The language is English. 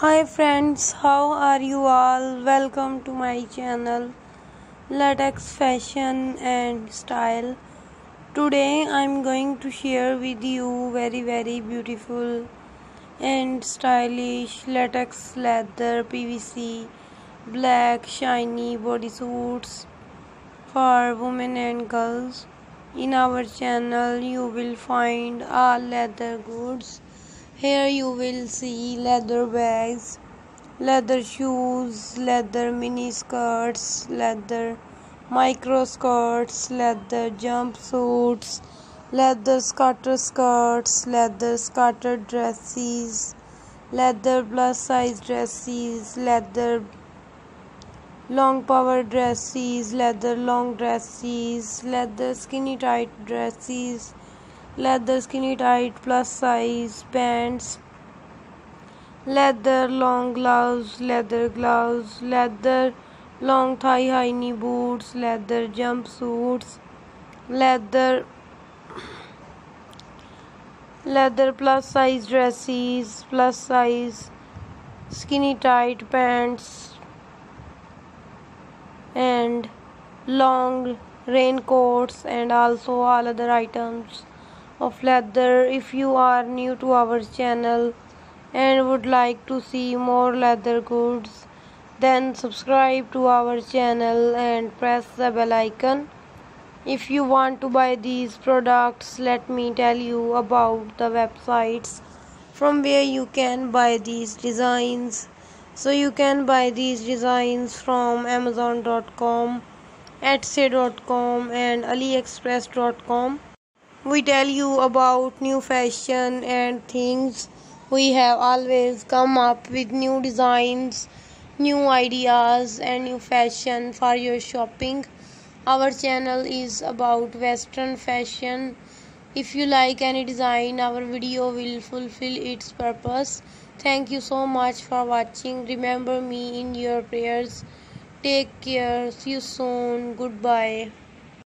Hi friends, how are you all? Welcome to my channel Latex Fashion and Style. Today I'm going to share with you very beautiful and stylish latex leather PVC black shiny bodysuits for women and girls. In our channel you will find all leather goods. Here you will see leather bags, leather shoes, leather mini skirts, leather micro skirts, leather jumpsuits, leather skater skirts, leather skater dresses, leather plus size dresses, leather long power dresses, leather long dresses, leather skinny tight dresses, leather skinny tight plus size pants, leather long gloves, leather long thigh high knee boots, leather jumpsuits, leather plus size dresses, plus size skinny tight pants, and long raincoats, and also all other items of leather. If you are new to our channel and would like to see more leather goods, then subscribe to our channel and press the bell icon. If you want to buy these products, let me tell you about the websites from where you can buy these designs. So you can buy these designs from Amazon.com, Etsy.com and AliExpress.com. We tell you about new fashion and things. We have always come up with new designs, new ideas and new fashion for your shopping. Our channel is about Western fashion. If you like any design, our video will fulfill its purpose. Thank you so much for watching. Remember me in your prayers. Take care. See you soon. Goodbye.